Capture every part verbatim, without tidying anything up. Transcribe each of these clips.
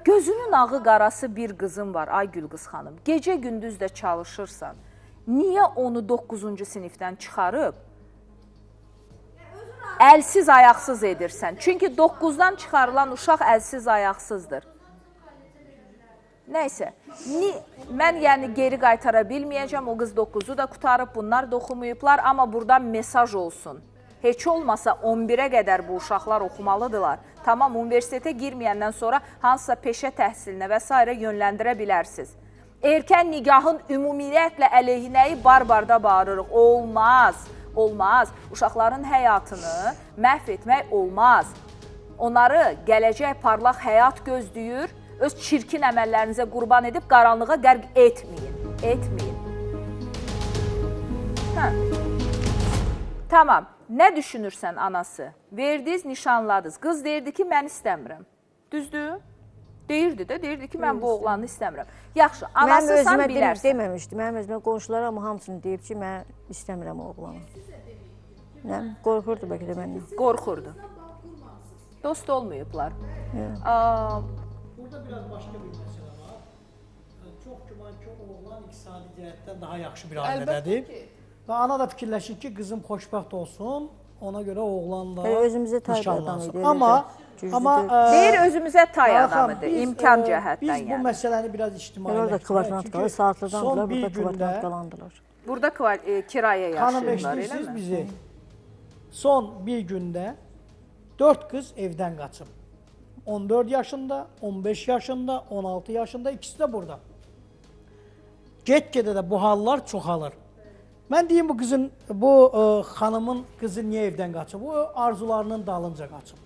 Gözünün ağı qarası bir qızın var, ay Gülqız xanım. Gecə gündüz də çalışırsan. Niyə onu doqquzuncu sinifdən çıxarıb əlsiz ayaqsız edirsən? Çünki doqquzdan çıxarılan uşaq əlsiz ayaqsızdır. Nəysə, mən yəni geri qaytara bilməyəcəm. O qız doqquzu da qutarıb, bunlar da oxumayıblar. Amma buradan mesaj olsun. Heç olmasa on birə qədər bu uşaqlar oxumalıdırlar. Tamam, universitetə girməyəndən sonra hansısa peşə təhsilinə və s. yönləndirə bilərsiniz. Erkən nigahın ümumiyyətlə əleyhinəyi barbarda bağırırıq. Olmaz, olmaz. Uşaqların həyatını məhv etmək olmaz. Onları gələcək parlaq həyat gözləyir. Öz çirkin əməllərinizə qurban edib qaranlığa qərq etməyin. Etməyin. Hə. Tamam. Nə düşünürsən anası? Verdiniz, nişanladınız. Qız deyirdi ki, mən istəmirəm. Düzdür? Deyirdi də, deyirdi ki, mən bu oğlanı istəmirəm. Yaxşı, anası sən bilərsən. Deməmişdi. Mənim özümə qonşulara amma hamısını deyib ki, mən istəmirəm o oğlanı. Nə? Qorxurdu bəlkə də məndən. Qorxurdu. Dost olmayıblar. Burada biraz başqa bir məsələ var. Çox güman ki, oğlan iqtisadi cəhətdən daha yaxşı bir ailədədir. Və ana da fikirləşir ki, qızım xoşbəxt olsun, ona görə oğlanla nişanlansın. Amma, amma deyir özümüzə tay adamıdır, imkan cəhətdən yəni. Biz bu məsələni biraz ictimailəşdirək. Çünki son bir gündə burada kiraya yaşayırlar, eləmi? Bizi son bir gündə dörd qız evdən qaçıb. on dörd yaşında, on beş yaşında, on altı yaşında, ikisi də burada. Get-gedə də bu hallar çoxalır. Mən deyim bu qızın, bu xanımın qızı niyə evdən qaçıb? O arzularının dalınca qaçıb.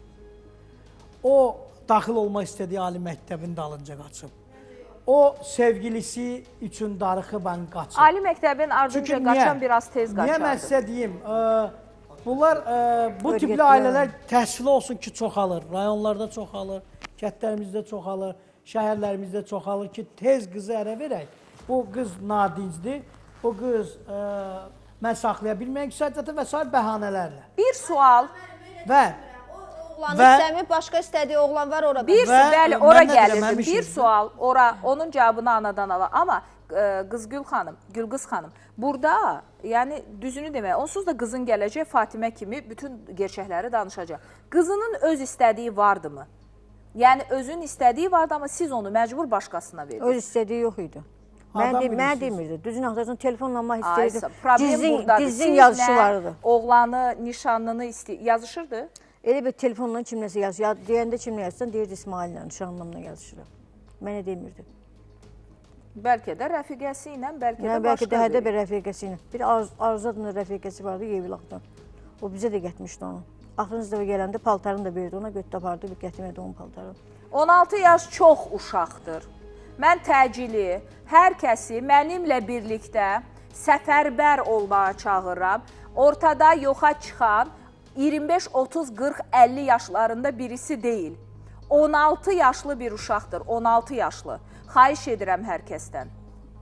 O daxil olmaq istədiyi ali məktəbin dalınca qaçıb. O sevgilisi üçün darıxıban qaçıb. Ali məktəbin ardınca qaçan biraz tez qaçardı. Niyə mən sizə deyim? Bunlar, bu tipli ailələr təhsili olsun ki, çoxalır. Rayonlarda çoxalır, kətlərimizdə çoxalır, şəhərlərimizdə çoxalır ki, tez qızı ərə verək. Bu qız nadincdir. Bu qız mən saxlaya bilməyək səhətətə və s. bəhanələrlə. Bir sual. Və oğlanı istəmir, başqa istədiyi oğlan var orada. Bir sual, bəli, ora gəlirdi. Bir sual, ora, onun cavabını anadan ala. Amma qız Gül xanım, Gülqız xanım, burada, yəni düzünü demək, onsuz da qızın gələcək Fatimə kimi bütün gerçəkləri danışacaq. Qızının öz istədiyi vardı mı? Yəni özün istədiyi vardı, amma siz onu məcbur başqasına verdiniz. Öz istədiyi yox idi. Mən demirdi. Düzün axtarsan telefonla mı istəyirdim. Problem buradadır. Sizlə oğlanı, nişanlını yazışırdı? Elə bir telefonla kimləsə yazışır. Deyəndə kimlə yazırsan, deyirdi İsmail'lə, nişanlımla yazışırım. Mənə demirdi. Bəlkə də rəfiqəsi ilə, bəlkə də başqa biri. Bəlkə də hədə bir rəfiqəsi ilə. Bir Arzu adında rəfiqəsi vardı Yevilaqdan. O bizə də gətmişdi onu. Axırıncı dəfə gələndə paltarını da verdi ona, götürüb apardı, bir gətirmədi onun paltarını. on altı yaş çox uşaqdır. Mən təcili hər kəsi mənimlə birlikdə səfərbər olmağa çağırıram. Ortada yoxa çıxan iyirmi beş, otuz, qırx, əlli yaşlarında birisi deyil. on altı yaşlı bir uşaqdır, on altı yaşlı. Xahiş edirəm hər kəsdən.